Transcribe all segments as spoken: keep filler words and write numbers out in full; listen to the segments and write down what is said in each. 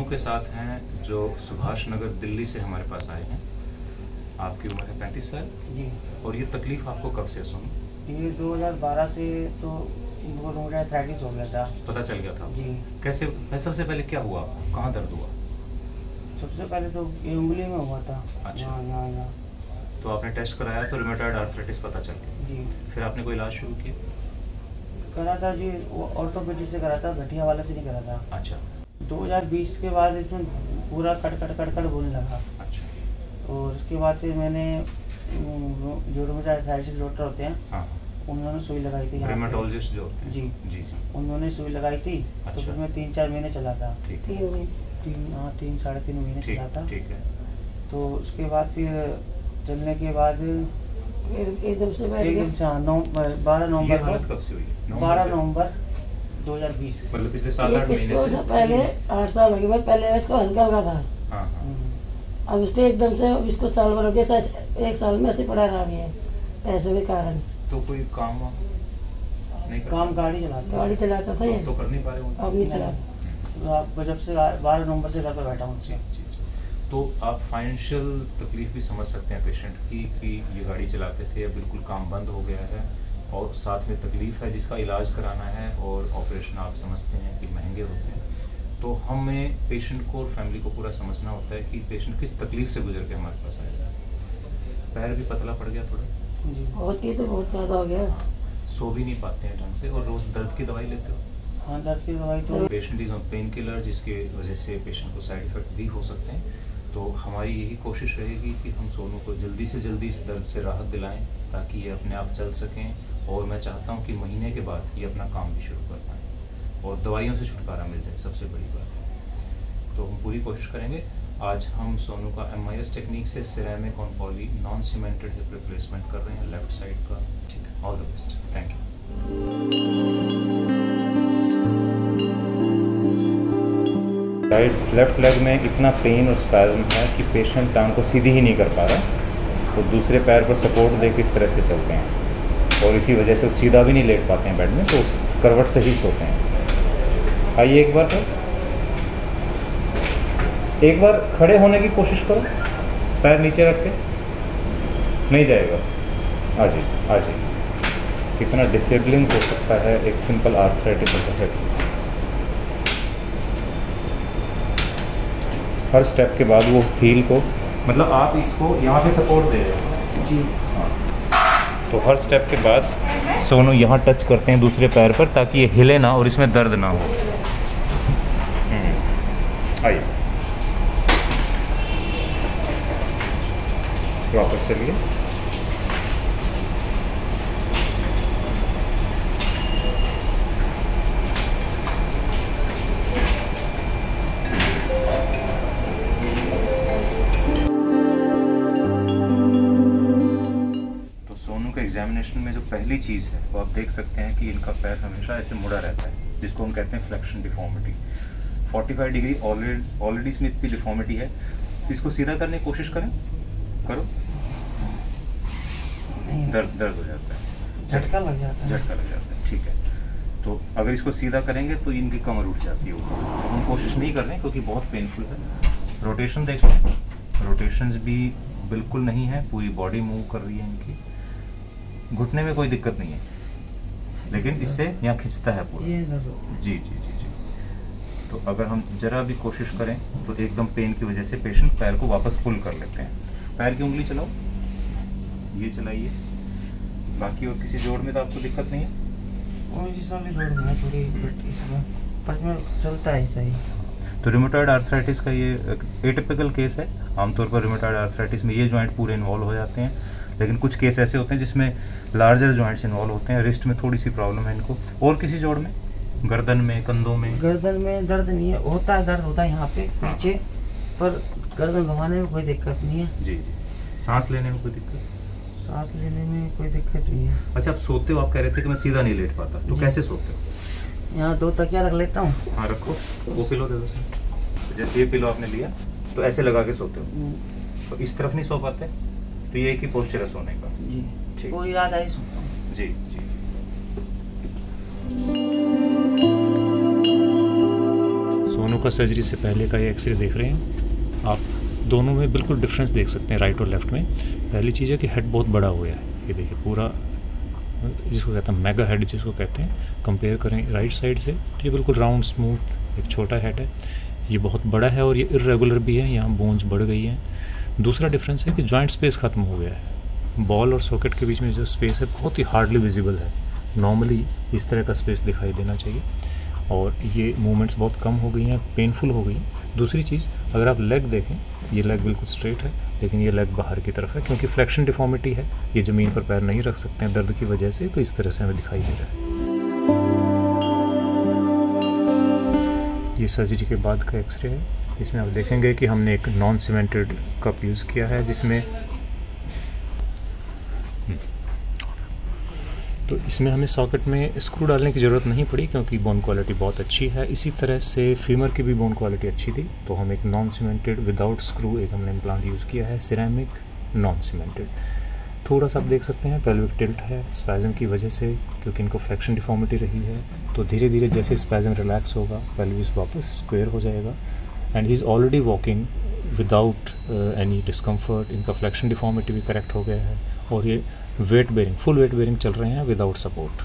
के साथ हैं जो सुभाष नगर दिल्ली से हमारे पास आए हैं। आपकी उम्र है पैंतीस साल जी। और ये तकलीफ आपको कब से सोनू? ये दो हज़ार बारह से तो इनको रोमैटाइटिस हो गया था। पता चल गया था? जी। कैसे? सबसे पहले क्या हुआ? कहाँ दर्द हुआ? सबसे पहले तो ये उंगली में हुआ था। अच्छा। यहाँ यहाँ यहाँ। तो आपने टेस्ट कराया तो रूमेटॉइड आर्थराइटिस पता चल गया? जी। फिर आपने कोई इलाज शुरू किया? करा था जी, वो ऑर्थोपेडिक से करा था, घटिया वाले से नहीं करा था। अच्छा। दो हज़ार बीस के बाद इसमें पूरा कट कट कट कट बोलने लगा। अच्छा। और उसके बाद फिर मैंने जो रोमैटाइटिस के डॉक्टर होते हैं, हाँ, उन्होंने सुई लगाई थी। रोमेटोलॉजिस्ट जो होते हैं? जी जी। उन्होंने सुई लगाई थी। अच्छा। तो फिर मैं तीन चार महीने चला था। ठीक तीन तीन हाँ तीन साढ़े तीन महीने चला था। ठीक है। तो उसके बाद फिर चलने के बाद एकदम से बैठ एकदम से हाँ, नौ बारह ये नवंबर हालत कब से हुई? बारह नवंबर दो हज़ार बीस। मतलब पिछले सात आठ महीने से? पहले आठ साल हो गए, पहले इसको हल्का हल्का था। हाँ हाँ। अब इसको एकदम से अब इसको साल भर हो गया, एक साल में ऐसे पड़ा रहा है पैसों के कारण। तो कोई काम वाम नहीं करता? काम गाड़ी चलाता गाड़ी चलाता था ये, तो कर नहीं पा रहे हो? अब नहीं चलाता। तो आप जब से बारह नवंबर से घर पर बैठा हूँ। जी जी जी। तो आप फाइनेंशियल तकलीफ भी समझ सकते हैं पेशेंट की कि ये गाड़ी चलाते थे, अब बिल्कुल काम बंद हो गया है और साथ में तकलीफ है जिसका इलाज कराना है और ऑपरेशन आप समझते हैं कि महंगे होते हैं। तो हमें पेशेंट को और फैमिली को पूरा समझना होता है कि पेशेंट किस तकलीफ से गुजर के हमारे पास आएगा। पैर भी पतला पड़ गया थोड़ा? जी। बहुत ही तो बहुत ज़्यादा हो गया। सो भी नहीं पाते हैं ढंग से और रोज़ दर्द की दवाई लेते हो? हाँ दर्द की दवाई तो patient is on pain killer जिसकी वजह से पेशेंट को साइड इफेक्ट भी हो सकते हैं। तो हमारी यही कोशिश रहेगी कि हम सोनू को जल्दी से जल्दी इस दर्द से राहत दिलाएं ताकि ये अपने आप चल सकें और मैं चाहता हूं कि महीने के बाद ये अपना काम भी शुरू कर पाएँ और दवाइयों से छुटकारा मिल जाए, सबसे बड़ी बात है। तो हम पूरी कोशिश करेंगे। आज हम सोनू का एम आई एस टेक्निक से ceramic on poly non cemented hip replacement कर रहे हैं लेफ्ट साइड का। ठीक है, all the best, thank you. Right left leg में इतना पेन और स्पैज्म है कि पेशेंट टांग को सीधी ही नहीं कर पा रहा, तो दूसरे पैर पर सपोर्ट दे के इस तरह से चलते हैं और इसी वजह से वो सीधा भी नहीं लेट पाते हैं बेड में, तो करवट से ही सोते हैं। आइए एक बार तो एक बार खड़े होने की कोशिश करो, पैर नीचे रख के। नहीं जाएगा? आ जाइए आ जाइए। कितना डिसेबलिंग हो सकता है एक simple arthritis of the hip. हर स्टेप के बाद वो हील को, मतलब आप इसको यहाँ से सपोर्ट दे रहे हो जी। हाँ, तो हर स्टेप के बाद सोनू यहाँ टच करते हैं दूसरे पैर पर ताकि ये हिले ना और इसमें दर्द ना हो। आइए वापस चलिए। एग्जामिनेशन में जो पहली चीज़ है वो आप देख सकते हैं कि इनका पैर हमेशा ऐसे मुड़ा रहता है, जिसको हम कहते हैं फ्लेक्शन डिफॉर्मिटी। पैंतालीस डिग्री ऑलरेडी ऑलरेडी इसमें इतनी डिफॉर्मिटी है। इसको सीधा करने की कोशिश करें, करो। दर्द दर्द हो जाता है, झटका लग जाता है। झटका लग जाता है, ठीक है। तो अगर इसको सीधा करेंगे तो इनकी कमर उठ जाती है ऊपर, तो हम कोशिश नहीं कर रहे हैं क्योंकि बहुत पेनफुल है। रोटेशन देख लो, रोटेशंस भी बिल्कुल नहीं है, पूरी बॉडी मूव कर रही है इनकी। घुटने में कोई दिक्कत नहीं है, लेकिन इससे यहाँ खिंचता है पूरा। जी जी जी जी। तो अगर हम जरा भी कोशिश करें तो एकदम पेन की वजह से पेशेंट पैर को वापस पुल कर लेते हैं। पैर की उंगली चलाओ, ये चलाइए। बाकी और किसी जोड़ में तो आपको दिक्कत नहीं है? थोड़ी पर में चलता है सही। तो रूमेटॉइड आर्थराइटिस का ये एटिपिकल केस है। आमतौर पर रूमेटॉइड आर्थराइटिस में ये जॉइंट पूरे इन्वॉल्व हो जाते हैं, लेकिन कुछ केस ऐसे होते हैं जिसमें लार्जर जॉइंट्स इन्वॉल्व होते हैं। रिस्ट में थोड़ी सी प्रॉब्लम है इनको। और किसी जोड़ में? गर्दन में, कंधों में? गर्दन में दर्द नहीं है, होता है दर्द होता है यहाँ पे पीछे, पर गर्दन घुमाने में कोई दिक्कत नहीं है। जी जी। सांस लेने में कोई दिक्कत? सांस लेने में कोई दिक्कत नहीं है। अच्छा, आप सोते हो, आप कह रहे थे कि मैं सीधा नहीं लेट पाता, तो कैसे सोते हो? यहाँ दो तकिया रख लेता हूँ। हाँ रखो, वो पिलो दे दो सर। जैसे ये पिलो आपने लिया तो ऐसे लगा के सोते हो, तो इस तरफ नहीं सो पाते, तो ये एक ही पोस्चर है सोने का। जी ठीक, कोई याद आई सोता हूँ। जी जी। सोनू का सर्जरी से पहले का ये एक्सरे देख रहे हैं आप, दोनों में बिल्कुल डिफरेंस देख सकते हैं राइट और लेफ्ट में। पहली चीज़ है कि हेड बहुत बड़ा हो गया है, ये देखिए पूरा जिसको कहते हैं मेगा हेड जिसको कहते हैं। कंपेयर करें राइट साइड से, ये बिल्कुल राउंड स्मूथ एक छोटा हेड है, ये बहुत बड़ा है और ये इरेगुलर भी है, यहाँ बोन्स बढ़ गई हैं। दूसरा डिफरेंस है कि जॉइंट स्पेस ख़त्म हो गया है, बॉल और सॉकेट के बीच में जो स्पेस है बहुत ही हार्डली विजिबल है। नॉर्मली इस तरह का स्पेस दिखाई देना चाहिए और ये मूवमेंट्स बहुत कम हो गई हैं, पेनफुल हो गई। दूसरी चीज़, अगर आप लेग देखें, ये लेग बिल्कुल स्ट्रेट है लेकिन ये लेग बाहर की तरफ है क्योंकि फ्लेक्शन डिफॉर्मिटी है, ये ज़मीन पर पैर नहीं रख सकते हैं दर्द की वजह से, तो इस तरह से हमें दिखाई दे रहा है। ये सर्जरी के बाद का एक्सरे है, इसमें आप देखेंगे कि हमने एक नॉन सीमेंटेड कप यूज़ किया है जिसमें तो इसमें हमें सॉकेट में स्क्रू डालने की ज़रूरत नहीं पड़ी क्योंकि बोन क्वालिटी बहुत अच्छी है। इसी तरह से फीमर की भी बोन क्वालिटी अच्छी थी, तो हम एक नॉन सीमेंटेड विदाउट स्क्रू एक हमने इम्प्लांट यूज़ किया है, सिरेमिक नॉन सीमेंटेड। थोड़ा सा आप देख सकते हैं पेल्विक टिल्ट है स्पैज़म की वजह से, क्योंकि इनको फ्लेक्शन डिफॉर्मिटी रही है। तो धीरे धीरे जैसे स्पैज़म रिलैक्स होगा पेल्विस वापस स्क्वायर हो जाएगा and he is already walking without any discomfort. इनका फ्लेक्शन डिफॉर्मिटी भी करेक्ट हो गया है और ये weight bearing full weight bearing चल रहे हैं विदाउट सपोर्ट।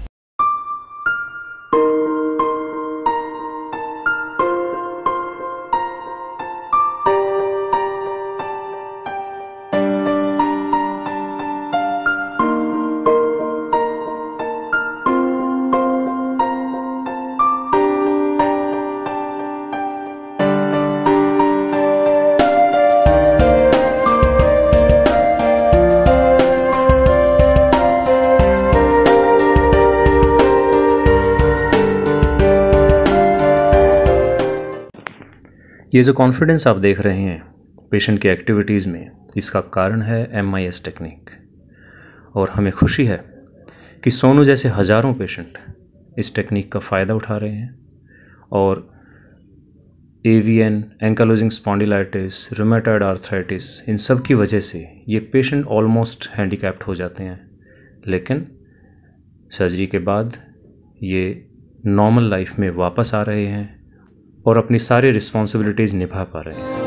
ये जो कॉन्फिडेंस आप देख रहे हैं पेशेंट की एक्टिविटीज़ में, इसका कारण है एम आई एस टेक्निक। और हमें खुशी है कि सोनू जैसे हज़ारों पेशेंट इस टेक्निक का फ़ायदा उठा रहे हैं और AVN, ankylosing spondylitis, rheumatoid arthritis, इन सब की वजह से ये पेशेंट ऑलमोस्ट हैंडीकैप्ड हो जाते हैं, लेकिन सर्जरी के बाद ये नॉर्मल लाइफ में वापस आ रहे हैं और अपनी सारी रिस्पॉन्सिबिलिटीज़ निभा पा रहे हैं।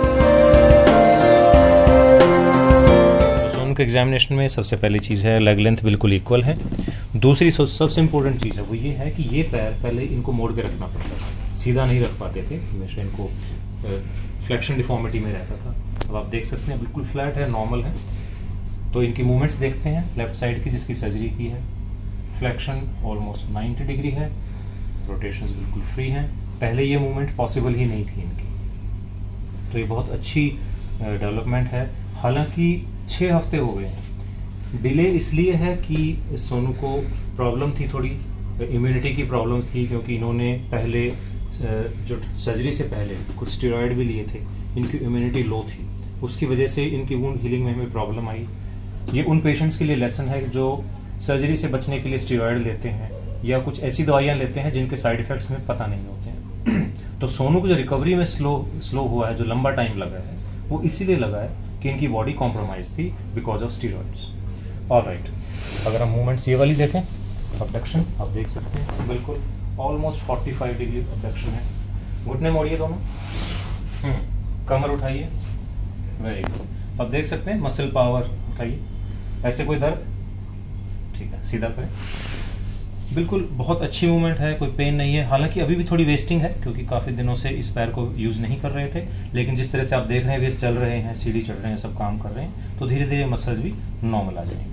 सोनू के एग्जामिनेशन में सबसे पहली चीज़ है लेग लेंथ बिल्कुल इक्वल है। दूसरी सबसे इम्पोर्टेंट चीज़ है वो ये है कि ये पैर पहले इनको मोड़ के रखना पड़ता था, सीधा नहीं रख पाते थे, हमेशा इनको फ्लेक्शन डिफॉर्मिटी में रहता था। अब आप देख सकते हैं बिल्कुल फ्लैट है, नॉर्मल है। तो इनकी मूवमेंट्स देखते हैं लेफ्ट साइड की जिसकी सर्जरी की है, फ्लेक्शन ऑलमोस्ट नाइन्टी डिग्री है, रोटेशंस बिल्कुल फ्री हैं। पहले ये मूवमेंट पॉसिबल ही नहीं थी इनकी, तो ये बहुत अच्छी डेवलपमेंट है। हालांकि छः हफ्ते हो गए हैं, डिले इसलिए है कि सोनू को प्रॉब्लम थी, थोड़ी इम्यूनिटी की प्रॉब्लम्स थी, क्योंकि इन्होंने पहले जो सर्जरी से पहले कुछ स्टेरॉयड भी लिए थे, इनकी इम्यूनिटी लो थी, उसकी वजह से इनकी वुंड हीलिंग में हमें प्रॉब्लम आई। ये उन पेशेंट्स के लिए लेसन है जो सर्जरी से बचने के लिए स्टेरॉयड लेते हैं या कुछ ऐसी दवाइयाँ लेते हैं जिनके साइड इफ़ेक्ट्स हमें पता नहीं होते हैं। तो सोनू को जो रिकवरी में स्लो स्लो हुआ है, जो लंबा टाइम लगा है, वो इसीलिए लगा है कि इनकी बॉडी कॉम्प्रोमाइज थी बिकॉज ऑफ स्टीरॉइड्स। ऑलराइट, अगर हम मूवमेंट्स ये वाली देखें, अबडक्शन आप देख सकते हैं बिल्कुल ऑलमोस्ट पैंतालीस डिग्री अबडक्शन है। घुटने मोड़िए दोनों, कमर उठाइए, वेरी गुड। अब देख सकते हैं मसल पावर उठाइए, ऐसे कोई दर्द, ठीक है, सीधा करें, बिल्कुल बहुत अच्छी मूवमेंट है, कोई पेन नहीं है। हालांकि अभी भी थोड़ी वेस्टिंग है क्योंकि काफ़ी दिनों से इस पैर को यूज़ नहीं कर रहे थे, लेकिन जिस तरह से आप देख रहे हैं वे चल रहे हैं, सीढ़ी चढ़ रहे हैं, सब काम कर रहे हैं, तो धीरे धीरे मसल्स भी नॉर्मल आ जाएंगे।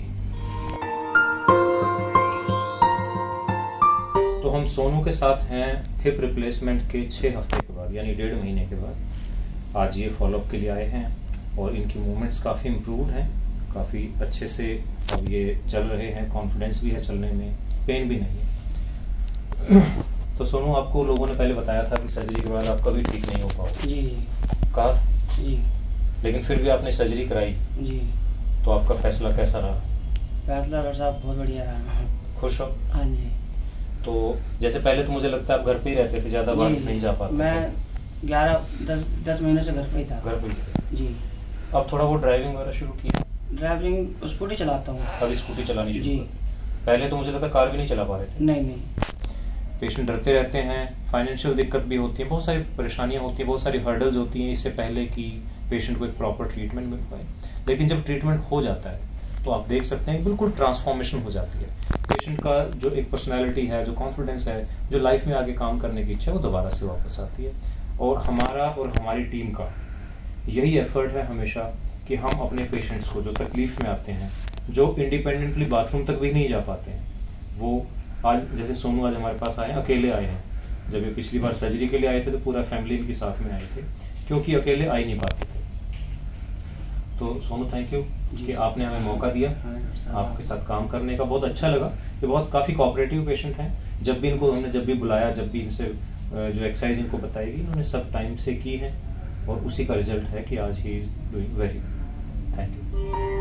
तो हम सोनू के साथ हैं हिप रिप्लेसमेंट के छः हफ्ते के बाद, यानी डेढ़ महीने के बाद आज ये फॉलोअप के लिए आए हैं और इनकी मूवमेंट्स काफ़ी इम्प्रूव्ड हैं, काफ़ी अच्छे से अब ये चल रहे हैं, कॉन्फिडेंस भी है चलने में, पेन भी नहीं है। तो सोनू, आपको लोगों ने पहले बताया था कि सर्जरी के बाद आप कभी ठीक नहीं हो पाओगे, जी कहा था जी, लेकिन फिर भी आपने सर्जरी कराई जी, तो आपका फैसला कैसा रहा? फैसला डॉक्टर साहब बहुत बढ़िया रहा। खुश हो? हाँ जी। तो जैसे पहले तो मुझे लगता है आप घर पे ही रहते थे, ज़्यादा बाहर नहीं जा पाते? मैं ग्यारह दस दस महीने से घर पे ही था। घर पे ही थे जी। अब थोड़ा वो ड्राइविंग वगैरह शुरू किया? ड्राइविंग स्कूटी चलाता हूँ। अब स्कूटी चलानी शुरू? पहले तो मुझे लगता कार भी नहीं चला पा रहे थे? नहीं नहीं। पेशेंट डरते रहते हैं, फाइनेंशियल दिक्कत भी होती है, बहुत सारी परेशानियां होती हैं, बहुत सारी हर्डल्स होती हैं इससे पहले कि पेशेंट को एक प्रॉपर ट्रीटमेंट मिल पाए। लेकिन जब ट्रीटमेंट हो जाता है तो आप देख सकते हैं बिल्कुल ट्रांसफॉर्मेशन हो जाती है। पेशेंट का जो एक पर्सनैलिटी है, जो कॉन्फिडेंस है, जो लाइफ में आगे काम करने की इच्छा है, वो दोबारा से वापस आती है। और हमारा और हमारी टीम का यही एफर्ट है हमेशा कि हम अपने पेशेंट्स को जो तकलीफ में आते हैं, जो इंडिपेंडेंटली बाथरूम तक भी नहीं जा पाते हैं, वो आज जैसे सोनू आज हमारे पास आए हैं, अकेले आए हैं। जब ये पिछली बार सर्जरी के लिए आए थे तो पूरा फैमिली इनके साथ में आए थे, क्योंकि अकेले आ ही नहीं पाते थे। तो सोनू थैंक यू कि आपने हमें मौका दिया आपके साथ काम करने का, बहुत अच्छा लगा। ये बहुत काफ़ी कोऑपरेटिव पेशेंट हैं। जब भी इनको हमने जब भी बुलाया, जब भी इनसे जो एक्सरसाइज इनको बताएगी, इन्होंने सब टाइम से की है और उसी का रिजल्ट है कि आज he is doing very good. Thank you.